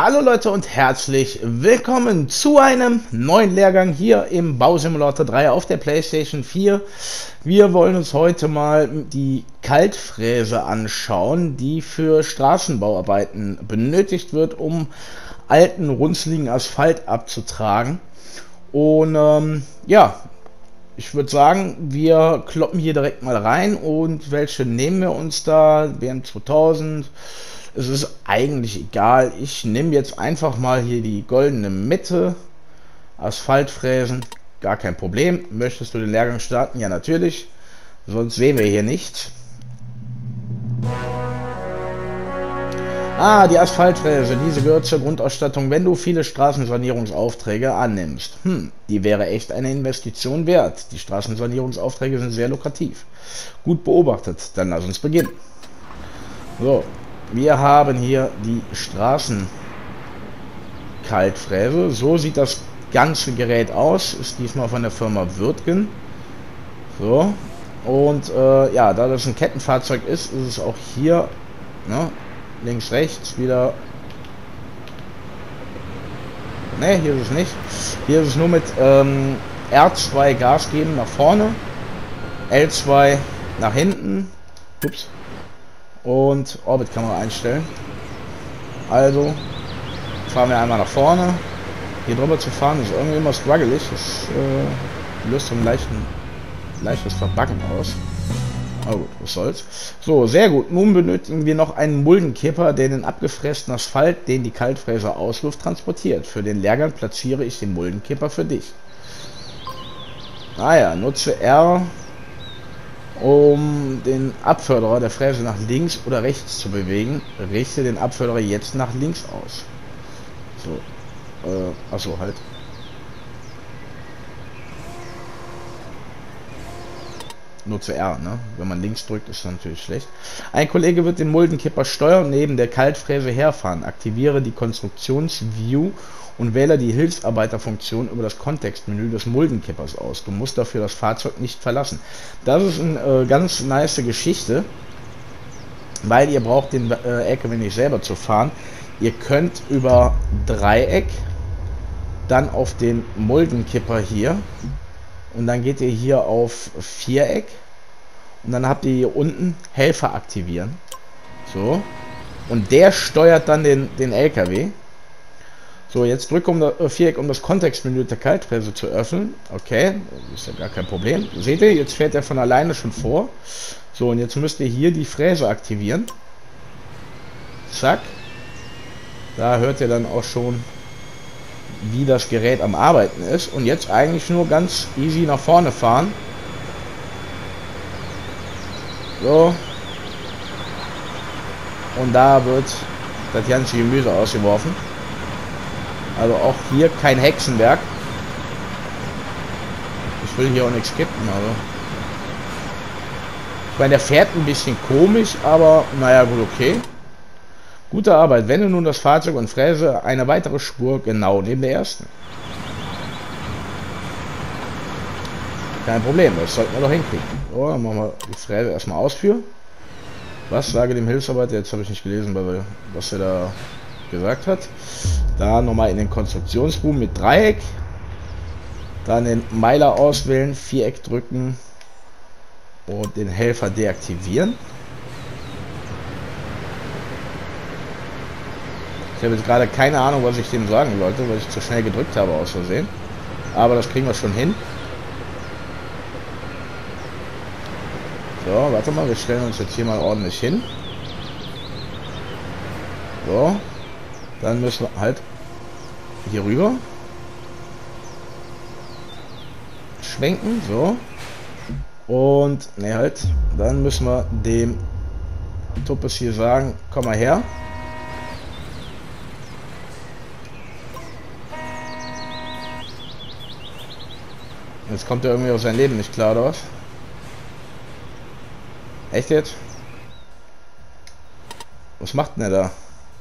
Hallo Leute und herzlich willkommen zu einem neuen Lehrgang hier im Bausimulator 3 auf der PlayStation 4. Wir wollen uns heute mal die Kaltfräse anschauen, die für Straßenbauarbeiten benötigt wird, um alten, runzligen Asphalt abzutragen. Und ja, ich würde sagen, wir kloppen hier direkt mal rein. Und welche nehmen wir uns da? BM2000. Es ist eigentlich egal. Ich nehme jetzt einfach mal hier die goldene Mitte. Asphaltfräsen, gar kein Problem. Möchtest du den Lehrgang starten? Ja, natürlich. Sonst sehen wir hier nichts. Die Asphaltfräse, diese gehört zur Grundausstattung, wenn du viele Straßensanierungsaufträge annimmst. Die wäre echt eine Investition wert. Die Straßensanierungsaufträge sind sehr lukrativ. Gut beobachtet, dann lass uns beginnen. So, wir haben hier die Straßenkaltfräse. So sieht das ganze Gerät aus. Ist diesmal von der Firma Wirtgen. So, und ja, da das ein Kettenfahrzeug ist, ist es auch hier, ne, links, rechts wieder. Ne, hier ist es nicht. Hier ist es nur mit R2 Gas geben nach vorne, L2 nach hinten. Ups. Und Orbitkamera einstellen. Also fahren wir einmal nach vorne. Hier drüber zu fahren ist irgendwie immer struggelig. Das löst so ein leichtes Verbacken aus. Aber gut, was soll's. So, sehr gut. Nun benötigen wir noch einen Muldenkipper, der den abgefressenen Asphalt, den die Kaltfräse ausluft, transportiert. Für den Lehrgang platziere ich den Muldenkipper für dich. Ja, nutze R, um den Abförderer der Fräse nach links oder rechts zu bewegen. Richte den Abförderer jetzt nach links aus. So, achso, halt. Nutze R, ne? Wenn man links drückt, ist das natürlich schlecht. Ein Kollege wird den Muldenkipper steuern und neben der Kaltfräse herfahren. Aktiviere die Konstruktionsview und wähle die Hilfsarbeiterfunktion über das Kontextmenü des Muldenkippers aus. Du musst dafür das Fahrzeug nicht verlassen. Das ist eine ganz nice Geschichte, weil ihr braucht den LKW nicht selber zu fahren. Ihr könnt über Dreieck dann auf den Muldenkipper hier und dann geht ihr hier auf Viereck und dann habt ihr hier unten Helfer aktivieren. So. Und der steuert dann den LKW. So, jetzt drücke Viereck, um das Kontextmenü der Kaltfräse zu öffnen. Okay, das ist ja gar kein Problem. Seht ihr, jetzt fährt er von alleine schon vor. So, und jetzt müsst ihr hier die Fräse aktivieren. Zack. Da hört ihr dann auch schon, wie das Gerät am Arbeiten ist. Und jetzt eigentlich nur ganz easy nach vorne fahren. So. Und da wird das ganze Gemüse ausgeworfen. Also auch hier kein Hexenwerk. Ich will hier auch nichts kippen, also. Ich meine, der fährt ein bisschen komisch, aber naja, gut, okay. Gute Arbeit. Wende nun das Fahrzeug und fräse eine weitere Spur genau neben der ersten. Kein Problem, das sollten wir doch hinkriegen. So, dann machen wir die Fräse erstmal ausführen. Was? Sage dem Hilfsarbeiter, jetzt habe ich nicht gelesen, was er da gesagt hat. Da nochmal in den Konstruktionsboom mit Dreieck. Dann den Meiler auswählen, Viereck drücken und den Helfer deaktivieren. Ich habe jetzt gerade keine Ahnung, was ich dem sagen wollte, weil ich zu schnell gedrückt habe aus Versehen. Aber das kriegen wir schon hin. So, warte mal, wir stellen uns jetzt hier mal ordentlich hin. So. Dann müssen wir halt hier rüber schwenken, so. Und, ne, halt. Dann müssen wir dem Tuppes hier sagen, komm mal her. Jetzt kommt er irgendwie auf sein Leben nicht klar, oder was? Echt jetzt? Was macht denn er da?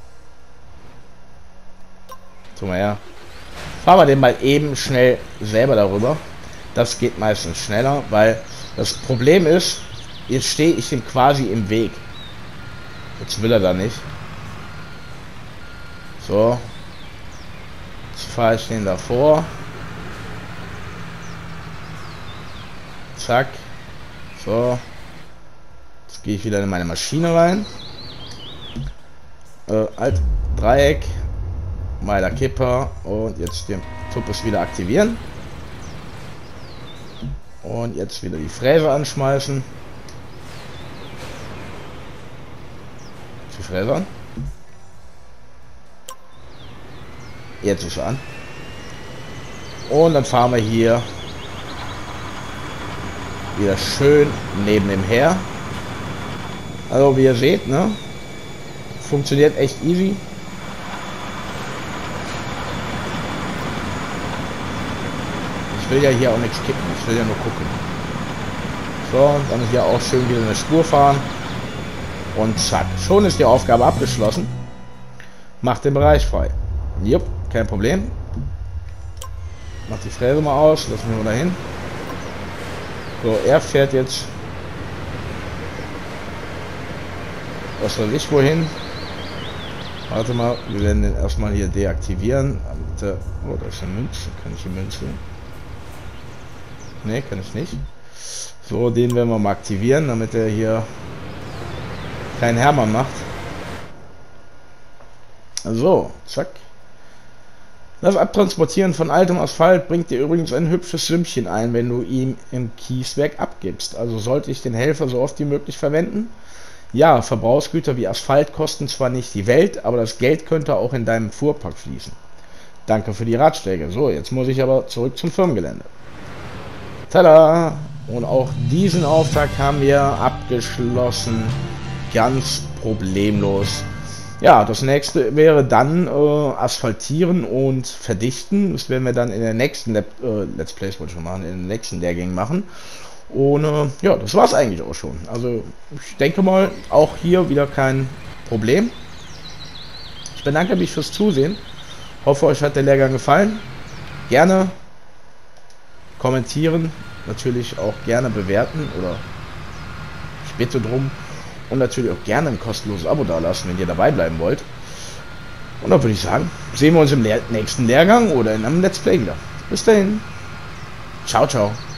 Tu mal her. Fahren wir den mal eben schnell selber darüber. Das geht meistens schneller, weil das Problem ist, jetzt stehe ich ihm quasi im Weg. Jetzt will er da nicht. So, fahre ich den davor. Zack. So. Jetzt gehe ich wieder in meine Maschine rein. Alt Dreieck. Meiler Kipper. Und jetzt den Tuppes wieder aktivieren. Und jetzt wieder die Fräse anschmeißen. Die Fräse an. Jetzt ist er an. Und dann fahren wir hier wieder schön neben dem her. Also wie ihr seht, ne? Funktioniert echt easy. Ich will ja hier auch nichts kippen, ich will ja nur gucken. So, dann hier auch schön wieder eine Spur fahren. Und zack, schon ist die Aufgabe abgeschlossen. Macht den Bereich frei. Jupp, kein Problem. Mach die Fräse mal aus, lassen wir mal dahin. So, er fährt jetzt, was weiß ich wohin. Warte mal, wir werden den erstmal hier deaktivieren. Oh, da ist eine Münze. Kann ich die Münze? Ne, kann ich nicht. So, den werden wir mal aktivieren, damit er hier keinen Hermann macht. So, zack. Das Abtransportieren von altem Asphalt bringt dir übrigens ein hübsches Sümmchen ein, wenn du ihn im Kieswerk abgibst. Also sollte ich den Helfer so oft wie möglich verwenden. Ja, Verbrauchsgüter wie Asphalt kosten zwar nicht die Welt, aber das Geld könnte auch in deinem Fuhrpark fließen. Danke für die Ratschläge. So, jetzt muss ich aber zurück zum Firmengelände. Tada! Und auch diesen Auftrag haben wir abgeschlossen. Ganz problemlos. Ja, das nächste wäre dann asphaltieren und verdichten. Das werden wir dann in der nächsten Let's Plays wollte ich schon machen, in den nächsten Lehrgängen machen. Und ja, das war es eigentlich auch schon. Also ich denke mal, auch hier wieder kein Problem. Ich bedanke mich fürs Zusehen. Hoffe, euch hat der Lehrgang gefallen. Gerne kommentieren, natürlich auch gerne bewerten oder ich bitte drum. Und natürlich auch gerne ein kostenloses Abo dalassen, wenn ihr dabei bleiben wollt. Und dann würde ich sagen, sehen wir uns im nächsten Lehrgang oder in einem Let's Play wieder. Bis dahin. Ciao, ciao.